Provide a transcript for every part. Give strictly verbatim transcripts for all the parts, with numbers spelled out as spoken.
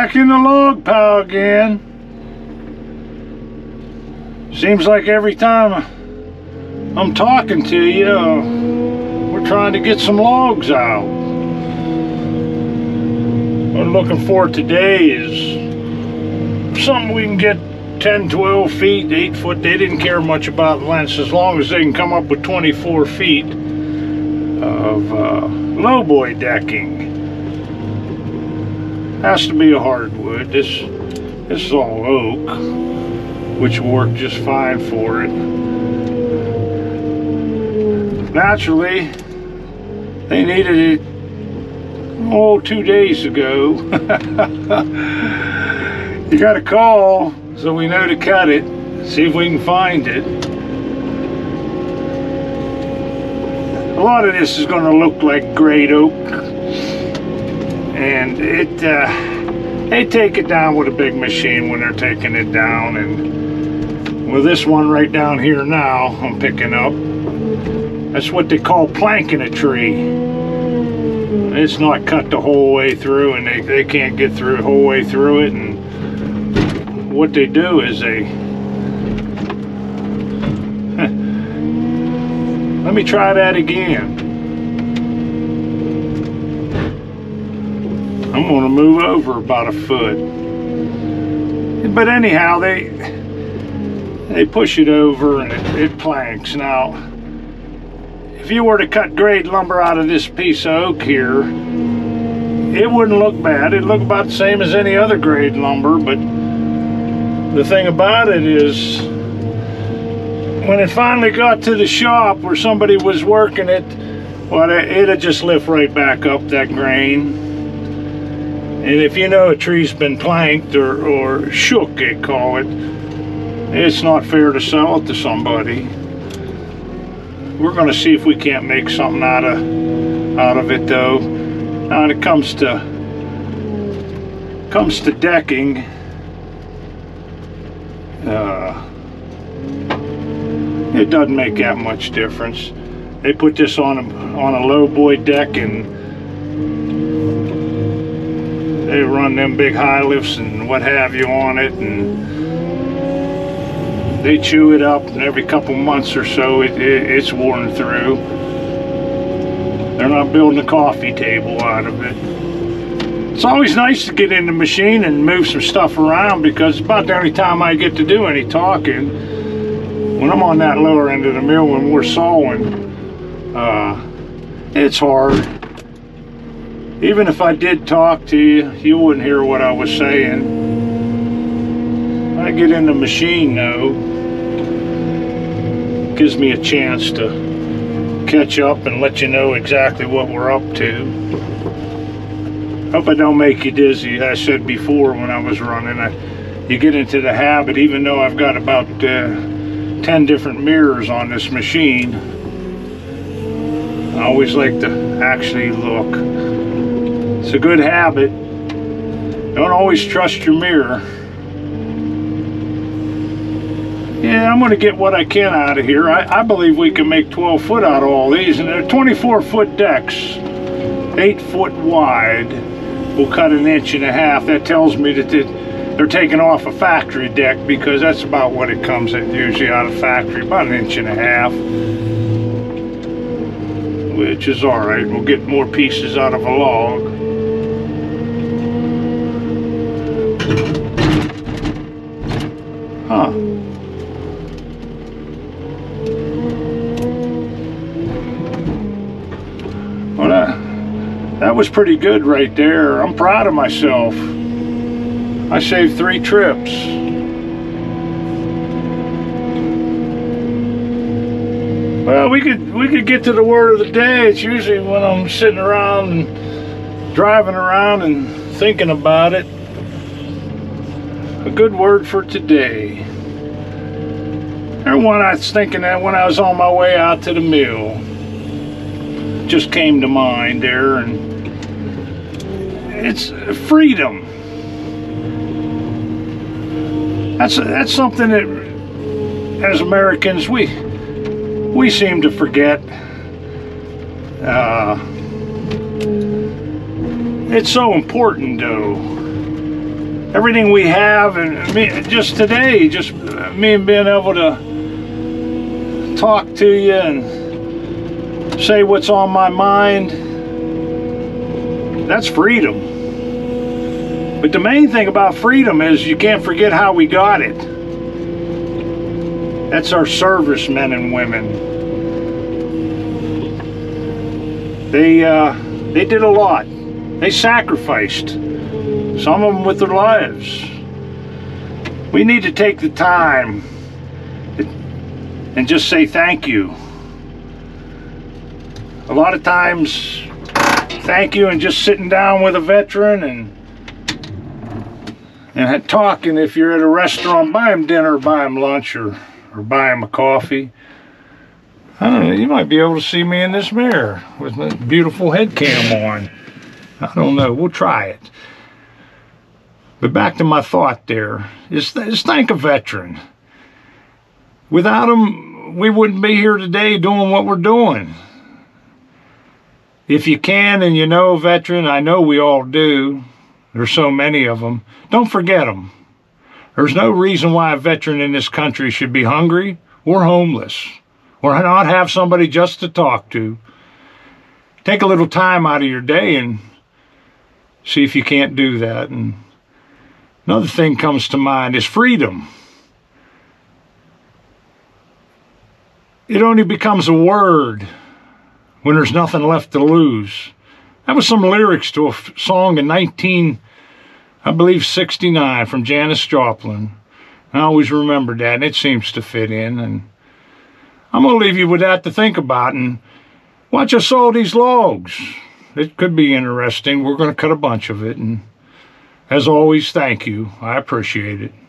Back in the log pile again. Seems like every time I'm talking to you, uh, we're trying to get some logs out. What I'm looking for today is something we can get ten, twelve feet, eight foot. They didn't care much about lengths as long as they can come up with twenty-four feet of uh, lowboy decking. Has to be a hardwood. This, this is all oak, which worked just fine for it. Naturally, they needed it, oh, two days ago. You got to call so we know to cut it, see if we can find it. A lot of this is going to look like great oak, and it uh, they take it down with a big machine when they're taking it down. And with this one right down here now I'm picking up, that's what they call planking a tree. It's not cut the whole way through, and they, they can't get through the whole way through it. And what they do is they let me try that again. I'm going to move over about a foot. But anyhow, they they push it over and it, it planks. Now, if you were to cut grade lumber out of this piece of oak here, it wouldn't look bad. It'd look about the same as any other grade lumber. But the thing about it is, when it finally got to the shop where somebody was working it, well, it'd just lift right back up that grain. And if you know a tree's been planked or, or shook, they call it, it's not fair to sell it to somebody. We're going to see if we can't make something out of out of it, though. Now, when it comes to comes to decking, uh, it doesn't make that much difference. They put this on a on a lowboy deck, and they run them big high lifts and what have you on it, and they chew it up, and every couple months or so it, it, it's worn through. They're not building a coffee table out of it. It's always nice to get in the machine and move some stuff around, because it's about the only time I get to do any talking. When I'm on that lower end of the mill, when we're sawing, uh, it's hard. Even if I did talk to you, you wouldn't hear what I was saying. When I get in the machine, though, it gives me a chance to catch up and let you know exactly what we're up to. Hope I don't make you dizzy. I said before when I was running, I, you get into the habit, even though I've got about uh, ten different mirrors on this machine, I always like to actually look. It's a good habit. Don't always trust your mirror. Yeah, I'm going to get what I can out of here. I, I believe we can make twelve foot out of all these, and they're twenty-four foot decks, eight foot wide. We'll cut an inch and a half. That tells me that they're taking off a factory deck, because that's about what it comes at usually out of factory, about an inch and a half, which is all right. We'll get more pieces out of a log. Huh. Well, that, that was pretty good right there. I'm proud of myself. I saved three trips. Well, we could we could get to the word of the day. It's usually when I'm sitting around and driving around and thinking about it. A good word for today. And one I was thinking that when I was on my way out to the mill, just came to mind there, and it's freedom. That's that's something that, as Americans, we we seem to forget. Uh, it's so important, though. everything we have, and me, just today, just me and being able to talk to you and say what's on my mind, that's freedom. But the main thing about freedom is you can't forget how we got it. That's our servicemen and women. They, uh, they did a lot. They sacrificed, some of them with their lives. We need to take the time and just say thank you. A lot of times, thank you and just sitting down with a veteran and and talking. If you're at a restaurant, buy him dinner, buy him lunch, or, or buy him a coffee. I don't know, you might be able to see me in this mirror with my beautiful head cam on. I don't know, we'll try it. But back to my thought there, is, is thank a veteran. Without them, we wouldn't be here today doing what we're doing. If you can and you know a veteran, I know we all do, there's so many of them, don't forget them. There's no reason why a veteran in this country should be hungry or homeless or not have somebody just to talk to. Take a little time out of your day and see if you can't do that. And another thing comes to mind is freedom. It only becomes a word when there's nothing left to lose. That was some lyrics to a song in nineteen, I believe, sixty-nine from Janis Joplin. I always remembered that, and it seems to fit in. And I'm going to leave you with that to think about. And watch us saw these logs. It could be interesting. We're going to cut a bunch of it. And as always, thank you. I appreciate it.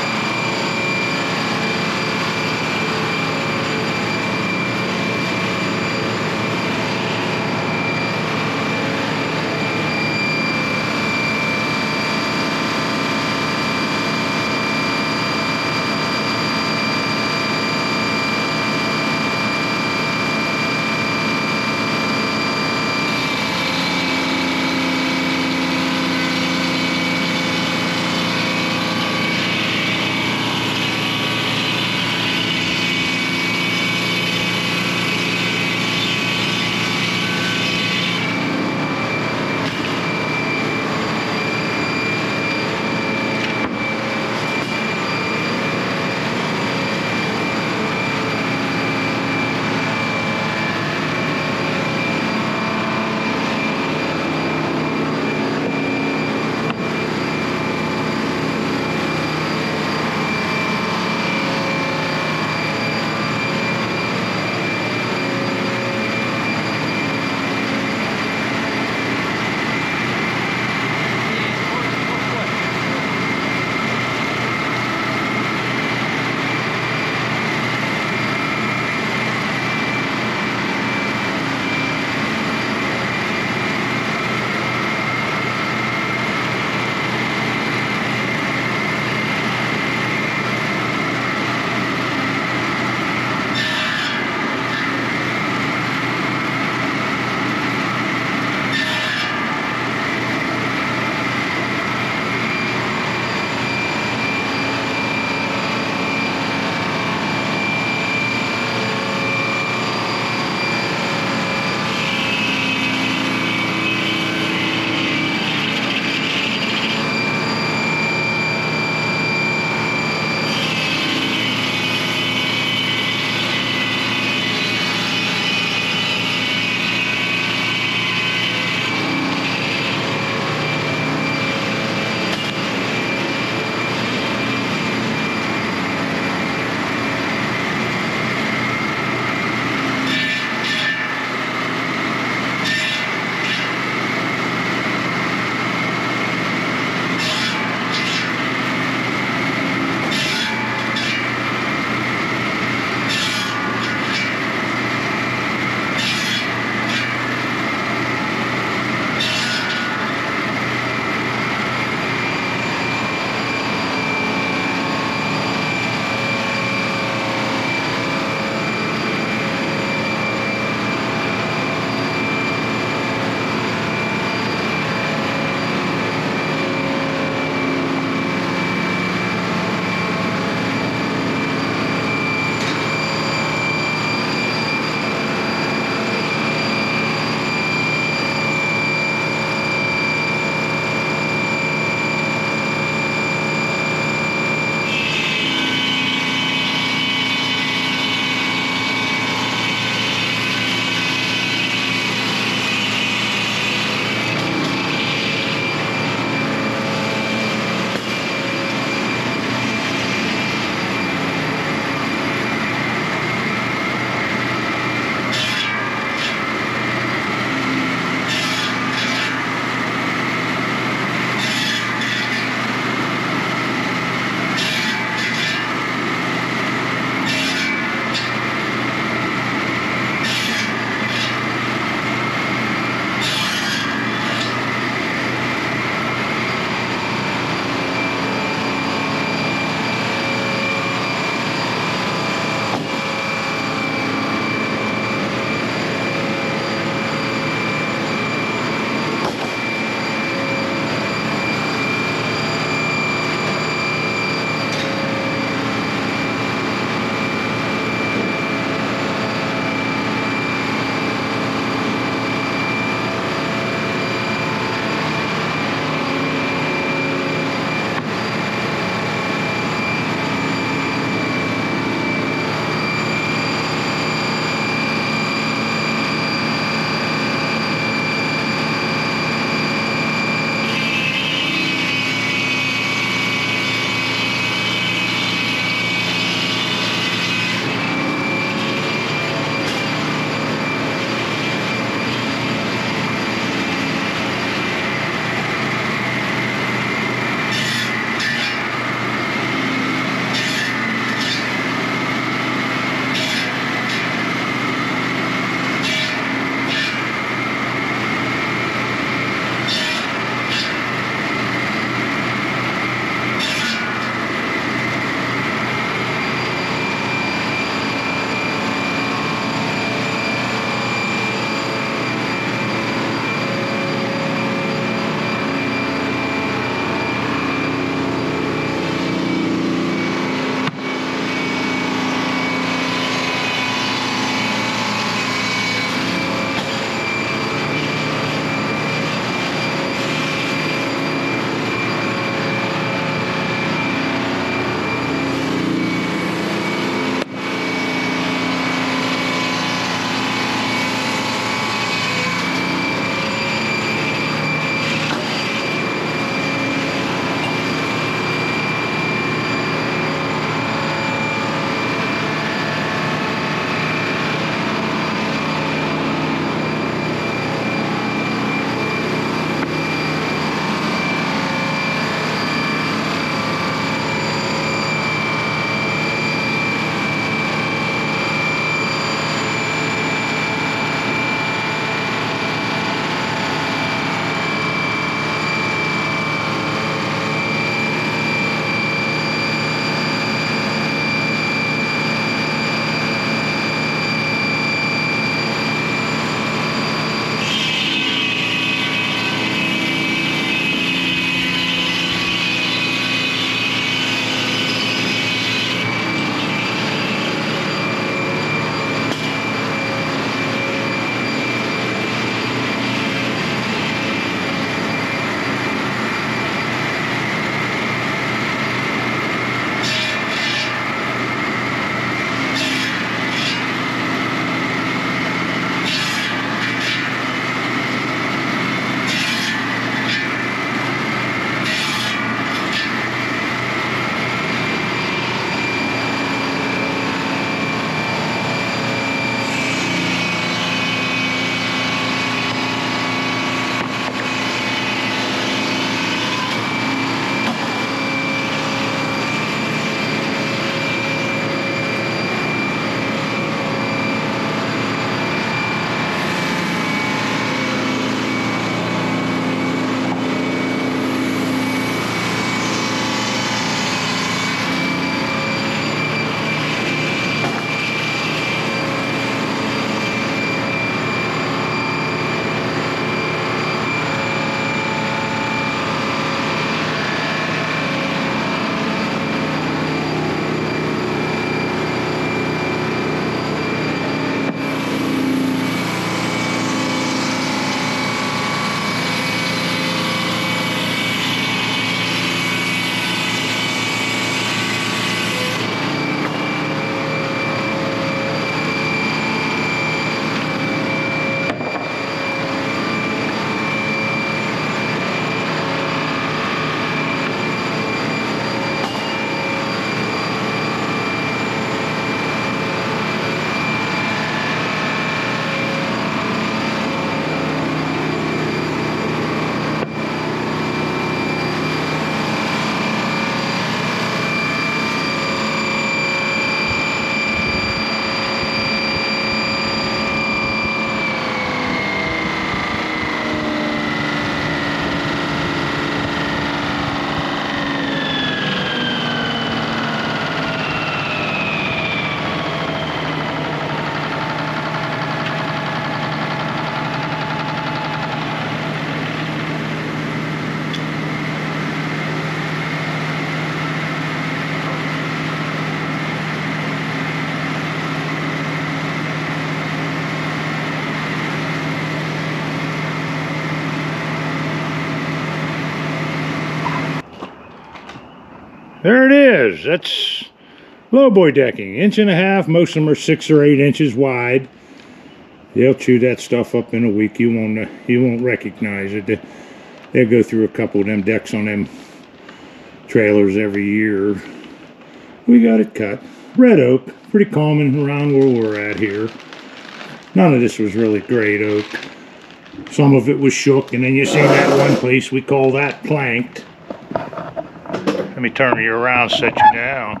There it is. That's lowboy decking. Inch and a half. Most of them are six or eight inches wide. They'll chew that stuff up in a week. You won't, uh, you won't recognize it. They, they'll go through a couple of them decks on them trailers every year. We got it cut. Red oak. Pretty common around where we're at here. None of this was really great oak. Some of it was shook, and then you see that one place, we call that planked. Let me turn you around, set you down.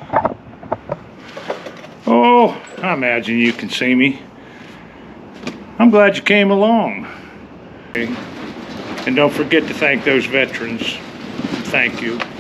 Oh, I imagine you can see me. I'm glad you came along. And don't forget to thank those veterans. Thank you.